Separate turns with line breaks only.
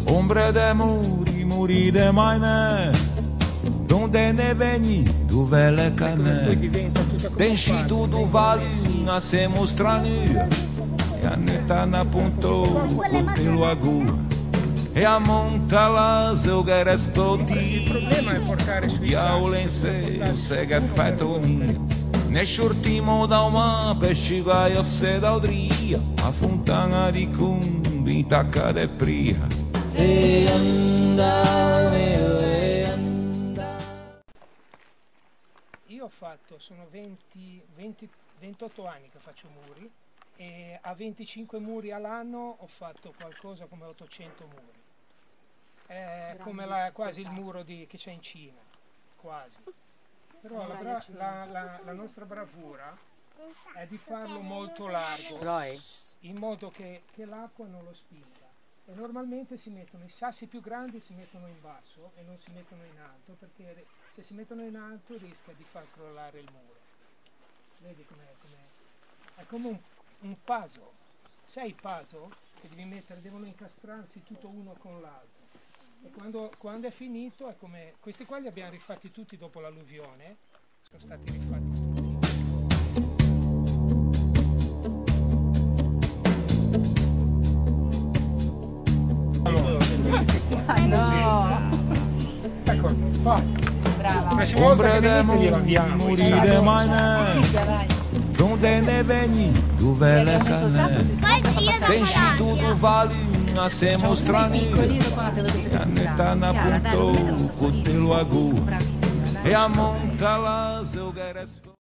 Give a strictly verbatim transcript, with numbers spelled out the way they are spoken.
Ombre de muri, muri de maine, donde ne veni, dove le cane, tenci tudo valinha, semo strania, e a neta na ponto, coltello a gua, e a monta las eu che esplodi, o diavolo in sé, eu sei che è fatto mio, ne shurtimo da uma pesciga io se da odria, a fontana di cumbi, tacca de pria. E andare, e andare.
Io ho fatto, sono venti, venti, ventotto anni che faccio muri e a venticinque muri all'anno ho fatto qualcosa come ottocento muri. È come la, quasi il muro di, che c'è in Cina, quasi. Però la, bra, la, la, la nostra bravura è di farlo molto largo, in modo che, che l'acqua non lo spinga. E normalmente si mettono i sassi più grandi, si mettono in basso e non si mettono in alto, perché se si mettono in alto rischia di far crollare il muro. Vedi com'è? Com'è? È come un, un puzzle. Sei puzzle che devi mettere, devono incastrarsi tutto uno con l'altro. E quando, quando è finito è come... Questi qua li abbiamo rifatti tutti dopo l'alluvione, sono stati rifatti tutti.
No.
Ecco, vai.
Brava.
Ombre de muri de maine, donde ne veni, dove le cane, tenci tudo valinha, semo strania, e a neta na ponto, coltello a gua, e a monta las eu che